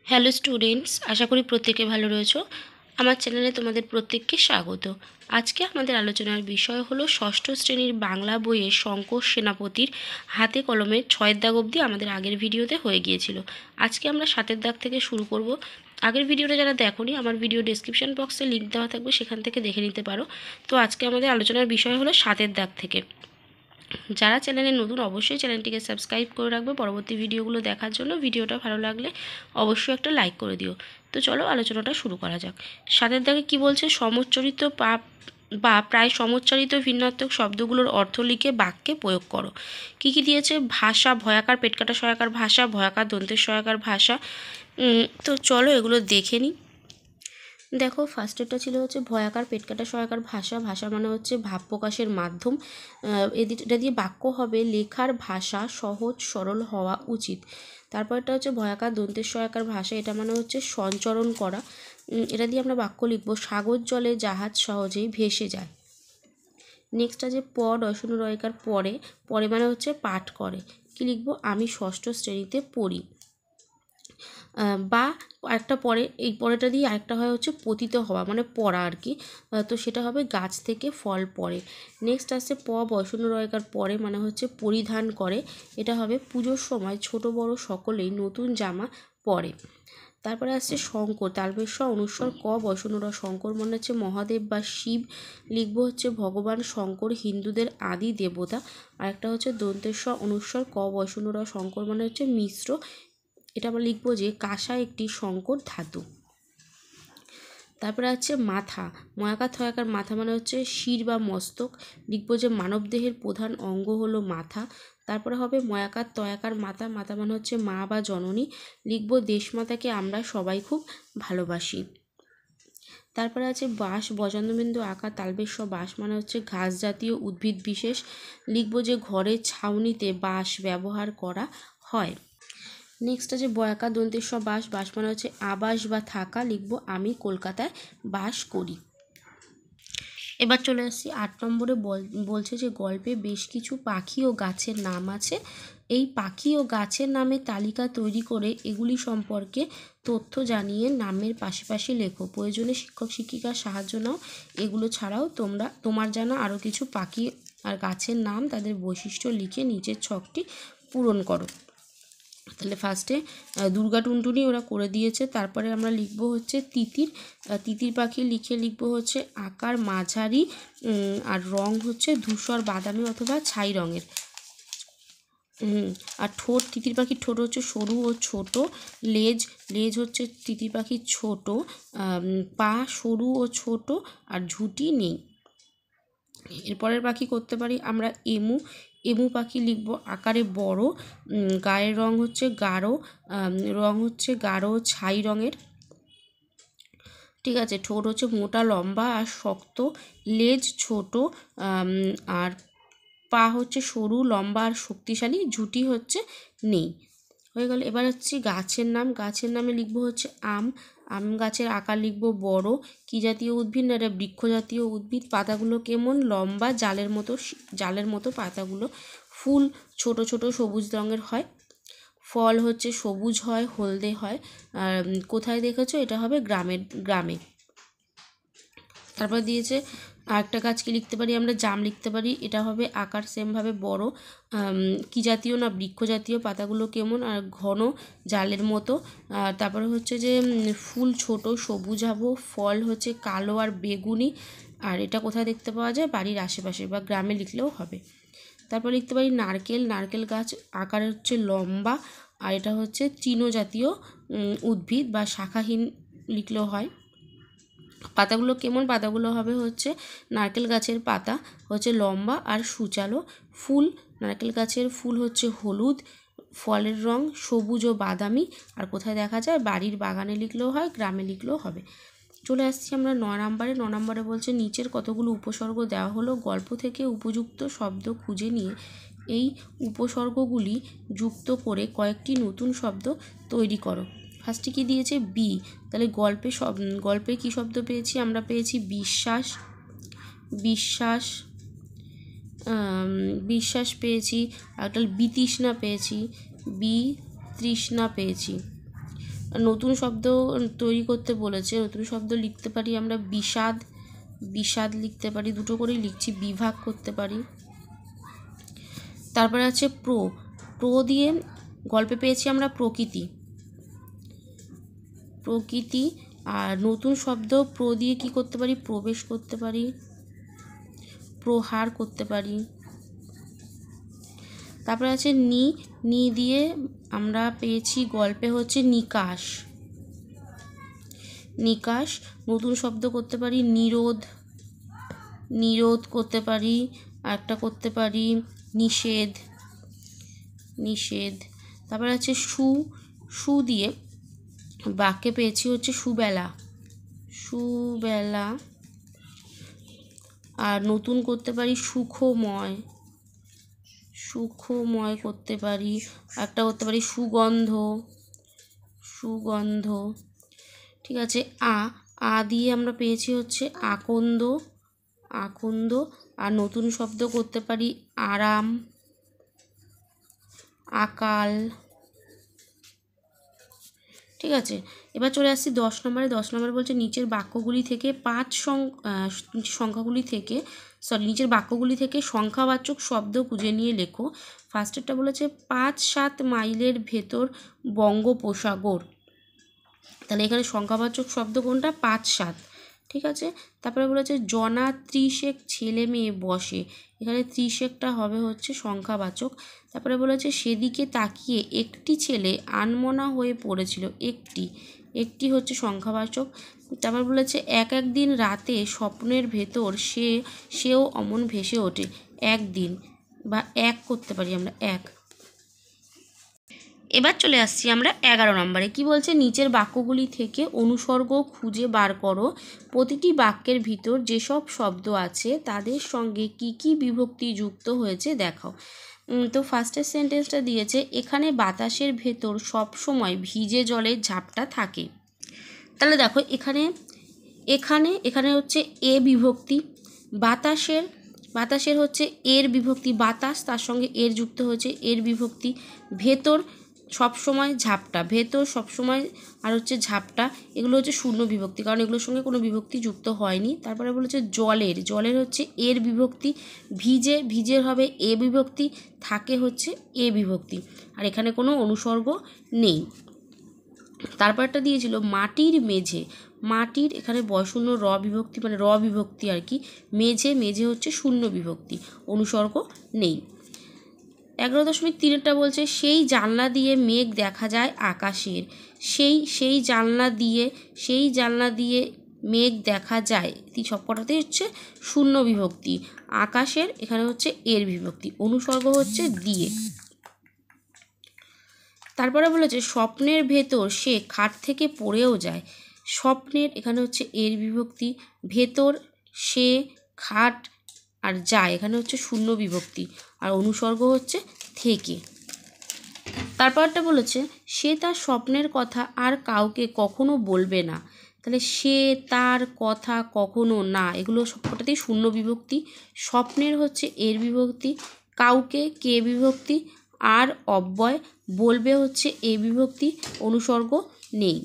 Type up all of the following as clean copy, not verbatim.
Hello students, আশা করি প্রত্যেকে ভালো রয়েছো। আমার চ্যানেলে তোমাদের প্রত্যেককে স্বাগত। আজকে আমাদের আলোচনার বিষয় হলো ষষ্ঠ শ্রেণীর বাংলা বইয়ের শঙ্কর সেনাপতির হাতে কলমের 6 দাগ অবধি আমাদের আগের ভিডিওতে হয়ে গিয়েছিল। আজকে আমরা 7 দাগ থেকে শুরু করব। আগের ভিডিওটা যারা দেখোনি, আমার ভিডিও ডেসক্রিপশন বক্সে লিঙ্ক দেওয়া থাকবে, সেখান থেকে দেখে নিতে পারো। তো আজকে আমাদের আলোচনার বিষয় হলো 7 দাগ থেকে। যারা চ্যানেলে নতুন অবশ্যই চ্যানেলটিকে সাবস্ক্রাইব করে রাখবে পরবর্তী ভিডিওগুলো দেখার জন্য। ভিডিওটা ভালো লাগলে অবশ্যই একটা লাইক করে দিও। তো চলো আলোচনাটা শুরু করা যাক। 7 দাগে কি বলছে? সমোচ্চারিত বা প্রায় সমোচ্চারিত ভিন্নাত্মক শব্দগুলোর অর্থ লিখে বাক্যে প্রয়োগ করো। কি কি দিয়েছে? ভাষা, ভয়াকার পেটকাটা সহায়কার ভাষা, ভয়াকার দন্তের সহায়কার ভাষা। তো চলো এগুলো দেখে নিই। দেখো, ফার্স্টেরটা ছিল হচ্ছে ভয়াকার পেটকাটা সহায়কার ভাষা। ভাষা মানে হচ্ছে ভাব প্রকাশের মাধ্যম। এটা দিয়ে বাক্য হবে লেখার ভাষা সহজ সরল হওয়া উচিত। তারপরটা হচ্ছে ভয়াকার দন্তের সহায়কার ভাষা। এটা মানে হচ্ছে সঞ্চরণ করা। এটা দিয়ে আমরা বাক্য লিখবো সাগর জলে জাহাজ সহজেই ভেসে যায়। নেক্সট আছে ডয়শূন্য রয়কার পরে। পরে মানে হচ্ছে পাঠ করে। কি লিখবো? আমি ষষ্ঠ শ্রেণীতে পড়ি। বা একটা পরে, এই পরেটা দিয়ে আরেকটা হয় হচ্ছে পতিত হওয়া, মানে পড়া আর কি। তো সেটা হবে গাছ থেকে ফল পড়ে। নেক্সট আসছে বয়শূন্য রয়কার পরে মানে হচ্ছে পরিধান করে। এটা হবে পুজোর সময় ছোট বড় সকলেই নতুন জামা পরে। তারপরে আসছে শঙ্কর, তালবেশ অনুস্বর বয়শূন্য র। শঙ্কর মানে হচ্ছে মহাদেব বা শিব। লিখবো হচ্ছে ভগবান শঙ্কর হিন্দুদের আদি দেবতা। আরেকটা হচ্ছে দন্তেশ অনুস্বর বয়শূন্য র। শঙ্কর মানে হচ্ছে মিশ্র। এটা আমরা লিখবো যে কাঁসা একটি সংকর ধাতু। তারপরে আছে মাথা, ময়াকার থয়াকার মাথা মানে হচ্ছে শির বা মস্তক। লিখবো যে মানবদেহের প্রধান অঙ্গ হলো মাথা। তারপরে হবে ময়াকার তয়াকার মাথা। মাথা মানে হচ্ছে মা বা জননী। লিখবো দেশমাতাকে আমরা সবাই খুব ভালোবাসি। তারপরে আছে বাঁশ, বজন্দবিন্দু আকার তালবেশ বাঁশ মানে হচ্ছে ঘাস জাতীয় উদ্ভিদ বিশেষ। লিখবো যে ঘরের ছাউনিতে বাঁশ ব্যবহার করা হয়। নেক্সট আছে বয়াকার দন্তের বাস। বাস মানে হচ্ছে আবাস বা থাকা। লিখবো আমি কলকাতায় বাস করি। এবার চলে আসছি 8 নম্বরে। বলছে যে গল্পে বেশ কিছু পাখি ও গাছের নাম আছে। এই পাখি ও গাছের নামের তালিকা তৈরি করে এগুলি সম্পর্কে তথ্য জানিয়ে নামের পাশাপাশি লেখো। প্রয়োজনে শিক্ষক শিক্ষিকার সাহায্য নাও। এগুলো ছাড়াও তোমার জানা আরও কিছু পাখি আর গাছের নাম, তাদের বৈশিষ্ট্য লিখে নিচের ছকটি পূরণ করো। তাহলে ফার্স্টে দুর্গা টুনটুনি ওরা করে দিয়েছে। তারপরে আমরা লিখবো হচ্ছে তিতির। তিতির পাখি লিখবো হচ্ছে আকার মাঝারি, আর রং হচ্ছে ধূসর বাদামি অথবা ছাই রঙের। আর ঠোঁট, তিতির পাখির ঠোঁট হচ্ছে সরু ও ছোট। লেজ হচ্ছে তিতির পাখির ছোট। পা সরু ও ছোট, আর ঝুঁটি নেই। এরপরের পাখি করতে পারি আমরা এমু পাখি লিখবো আকারে বড়। গায়ের রং হচ্ছে গাঢ় ছাই রঙের। ঠিক আছে। ঠোঁট হচ্ছে মোটা লম্বা আর শক্ত। লেজ ছোট, আর পা হচ্ছে সরু লম্বা আর শক্তিশালী। ঝুঁটি হচ্ছে নেই। হয়ে গেল। এবার হচ্ছে গাছের নাম। গাছের নামে লিখবো হচ্ছে আম গাছের আকার লিখবো বড়। কি জাতীয় উদ্ভিদ? না, এটা বৃক্ষ জাতীয় উদ্ভিদ। পাতাগুলো কেমন? লম্বা, জালের মতো পাতাগুলো। ফুল ছোট ছোট সবুজ রঙের হয়। ফল হচ্ছে সবুজ হয়, হলদে হয়। আর কোথায় দেখেছো? এটা হবে গ্রামে। তারপর দিয়েছে আরেকটা গাছকে লিখতে পারি আমরা জাম লিখতে পারি। এটা হবে আকার সেমভাবে বড়। কি জাতীয়? না, বৃক্ষ জাতীয়। পাতাগুলো কেমন? আর ঘন, জালের মতো। আর তারপরে হচ্ছে যে ফুল ছোট সবুজাভ। ফল হচ্ছে কালো আর বেগুনি। আর এটা কোথায় দেখতে পাওয়া যায়? বাড়ির আশেপাশে বা গ্রামে লিখলেও হবে। তারপর লিখতে পারি নারকেল গাছ আকারে হচ্ছে লম্বা। আর এটা হচ্ছে তৃণজাতীয় উদ্ভিদ বা শাখাহীন লিখলেও হয়। পাতাগুলো কেমন? পাতাগুলো হবে হচ্ছে নারকেল গাছের পাতা হচ্ছে লম্বা আর সূচালো। ফুল, নারকেল গাছের ফুল হচ্ছে হলুদ। ফলের রং সবুজ ও বাদামি। আর কোথায় দেখা যায়? বাড়ির বাগানে লিখলেও হয়, গ্রামে লিখলেও হবে। চলে আসছি আমরা 9 নম্বরে। বলছে নিচের কতগুলো উপসর্গ দেওয়া হলো, গল্প থেকে উপযুক্ত শব্দ খুঁজে নিয়ে এই উপসর্গগুলি যুক্ত করে কয়েকটি নতুন শব্দ তৈরি করো। ফার্স্টে কি দিয়েছে? বি। তাহলে গল্পে কি শব্দ পেয়েছি? আমরা পেয়েছি বিশ্বাস পেয়েছি। একটা বিতৃষ্ণা পেয়েছি। নতুন শব্দ তৈরি করতে বলেছে। নতুন শব্দ লিখতে পারি আমরা বিষাদ, বিষাদ লিখতে পারি, দুটো করেই লিখছি। বিভাগ করতে পারি। তারপরে আছে প্রো, প্রো দিয়ে গল্পে পেয়েছি আমরা প্রকৃতি, প্রকৃতি। আর নতুন শব্দ প্রো দিয়ে কী করতে পারি? প্রবেশ করতে পারি, প্রহার করতে পারি। তারপরে আছে নি, নি দিয়ে আমরা পেয়েছি গল্পে হচ্ছে নিকাশ, নিকাশ। নতুন শব্দ করতে পারি নিরোধ, নিরোধ করতে পারি। একটা করতে পারি নিষেধ, নিষেধ। তারপরে আছে সু, সু দিয়ে বাক্যে পেয়েছি হচ্ছে সুবেলা, সুবেলা। আর নতুন করতে পারি সুখময়, সুখময় করতে পারি। একটা করতে পারি সুগন্ধ, সুগন্ধ। ঠিক আছে। আ দিয়ে আমরা পেয়েছি হচ্ছে আকন্দ, আকন্দ। আর নতুন শব্দ করতে পারি আরাম, আকাল। ঠিক আছে। এবার চলে আসছি 10 নম্বরে। 10 নম্বরে বলছে নিচের বাক্যগুলি থেকে নিচের বাক্যগুলি থেকে সংখ্যাবাচক শব্দ খুঁজে নিয়ে লেখো। ফার্স্টেরটা বলেছে 5-7 মাইলের ভেতর বঙ্গোপসাগর। তাহলে এখানে সংখ্যাবাচক শব্দ কোনটা? 5-7। ঠিক আছে। তারপরে বলেছে জনা 30 ছেলে মেয়ে বসে, এখানে 30টা হবে হচ্ছে সংখ্যাবাচক। তারপরে বলেছে সেদিকে তাকিয়ে একটি ছেলে আনমনা হয়ে পড়েছিল, একটি, একটি হচ্ছে সংখ্যাবাচক। তারপর বলেছে এক একদিন রাতে স্বপ্নের ভেতর সেও অমন ভেসে ওঠে, একদিন বা এক করতে পারি আমরা, এক। এবার চলে আসছি আমরা 11 নম্বরে। কি বলছে? নিচের বাক্যগুলি থেকে অনুসর্গ খুঁজে বার করো। প্রতিটি বাক্যের ভিতর যেসব শব্দ আছে তাদের সঙ্গে কি কি বিভক্তি যুক্ত হয়েছে দেখাও। তো ফার্স্টের সেন্টেন্সটা দিয়েছে এখানে বাতাসের ভেতর সব সময় ভিজে জলের ঝাপটা থাকে। তাহলে দেখো এখানে এখানে এখানে হচ্ছে এ বিভক্তি, বাতাসের হচ্ছে এর বিভক্তি, বাতাস তার সঙ্গে এর যুক্ত হয়েছে, এর বিভক্তি। ভেতর সবসময় ঝাপটা, ভেতর সবসময় আর হচ্ছে ঝাপটা, এগুলো হচ্ছে শূন্য বিভক্তি, কারণ এগুলোর সঙ্গে কোনো বিভক্তি যুক্ত হয়নি। তারপরে বলেছে জলের হচ্ছে এর বিভক্তি, ভিজের হবে এ বিভক্তি, থাকে হচ্ছে এ বিভক্তি, আর এখানে কোনো অনুসর্গ নেই। তারপরটা দিয়েছিল মাটির মেঝে, মাটির এখানে বয়শূন্য র বিভক্তি, মানে র বিভক্তি আর কি। মেঝে হচ্ছে শূন্য বিভক্তি, অনুসর্গ নেই। 11.3 বলছে সেই জানলা দিয়ে মেঘ দেখা যায় আকাশের, সেই জানলা দিয়ে মেঘ দেখা যায়, সবকটাতে হচ্ছে শূন্য বিভক্তি। আকাশের এখানে হচ্ছে এর বিভক্তি, অনুসর্গ হচ্ছে দিয়ে। তারপরে বলেছে স্বপ্নের ভেতর সে খাট থেকে পড়েও যায়, স্বপ্নের এখানে হচ্ছে এর বিভক্তি, ভেতর সে খাট আর যায় এখানে হচ্ছে শূন্য বিভক্তি, আর অনুসর্গ হচ্ছে থেকে। তারপরটা বলেছে সে তার স্বপ্নের কথা আর কাউকে কখনো বলবে না, তাহলে সে তার কথা কখনো না, এগুলো সবকটাতেই শূন্য বিভক্তি। স্বপ্নের হচ্ছে এর বিভক্তি, কাউকে কে বিভক্তি, আর অব্যয়, বলবে হচ্ছে এ বিভক্তি, অনুসর্গ নেই।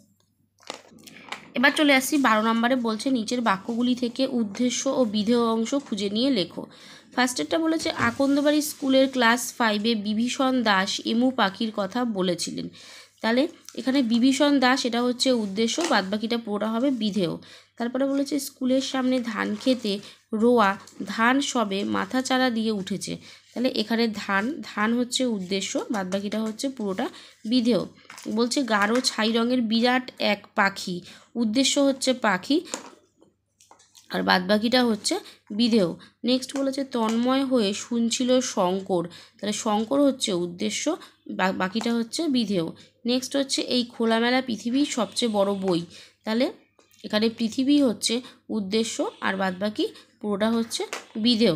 এবার চলে আসছি 12 নম্বরে। বলছে নিচের বাক্যগুলি থেকে উদ্দেশ্য ও বিধেয় অংশ খুঁজে নিয়ে লেখো। ফার্স্টেরটা বলেছে আকন্দবাড়ি স্কুলের ক্লাস 5-এ বিভীষণ দাস এমু পাখির কথা বলেছিলেন, তাহলে এখানে বিভীষণ দাস এটা হচ্ছে উদ্দেশ্য, বাদবাকিটা পুরোটা হবে বিধেয়। তারপরে বলেছে স্কুলের সামনে ধান খেতে রোয়া ধান সবে মাথা চারা দিয়ে উঠেছে, তাহলে এখানে ধান হচ্ছে উদ্দেশ্য, বাদবাকিটা হচ্ছে পুরোটা বিধেয়। বলছে গাঢ় ছাই রঙের বিরাট এক পাখি, উদ্দেশ্য হচ্ছে পাখি, আর বাদবাকিটা হচ্ছে বিধেয়। নেক্সট বলেছে তন্ময় হয়ে শুনছিল শঙ্কর, তাহলে শঙ্কর হচ্ছে উদ্দেশ্য, বাকিটা হচ্ছে বিধেয়। নেক্সট হচ্ছে এই খোলামেলা পৃথিবীর সবচেয়ে বড় বই, তাহলে এখানে পৃথিবী হচ্ছে উদ্দেশ্য, আর বাদবাকি পুরোটা হচ্ছে বিধেয়।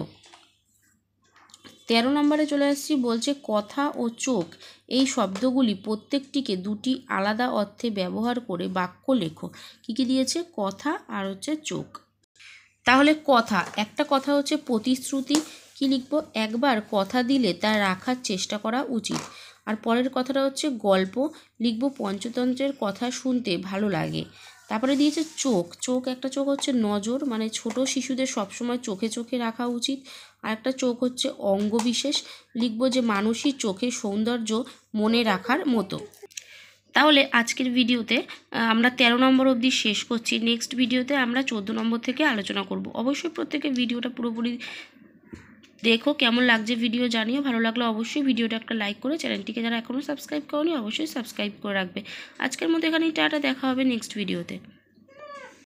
13 নম্বরে চলে আসছি। বলছে কথা ও চোখ এই শব্দগুলি প্রত্যেকটিকে দুটি আলাদা অর্থে ব্যবহার করে বাক্য লেখো। কী কী দিয়েছে? কথা আর হচ্ছে চোখ। তাহলে কথা, একটা কথা হচ্ছে প্রতিশ্রুতি, কি লিখবো? একবার কথা দিলে তা রাখার চেষ্টা করা উচিত। আর পরের কথাটা হচ্ছে গল্প, লিখব পঞ্চতন্ত্রের কথা শুনতে ভালো লাগে। তারপরে দিয়েছে চোখ, একটা চোখ হচ্ছে নজর, মানে ছোট শিশুদের সবসময় চোখে চোখে রাখা উচিত। আর একটা চোখ হচ্ছে অঙ্গবিশেষ, লিখব যে মানুষই চোখের সৌন্দর্য মনে রাখার মতো। তাহলে আজকের ভিডিওতে আমরা 13 নম্বর অবধি শেষ করছি। নেক্সট ভিডিওতে আমরা 14 নম্বর থেকে আলোচনা করব। অবশ্যই প্রত্যেকে ভিডিওটা পুরোপুরি দেখো, কেমন লাগছে ভিডিও জানিও। ভালো লাগলে অবশ্যই ভিডিওটা একটা লাইক করে চ্যানেলটিকে যারা এখনও সাবস্ক্রাইব করোনি অবশ্যই সাবস্ক্রাইব করে রাখবে। আজকের মতো এখানেই টাটা, দেখা হবে নেক্সট ভিডিওতে।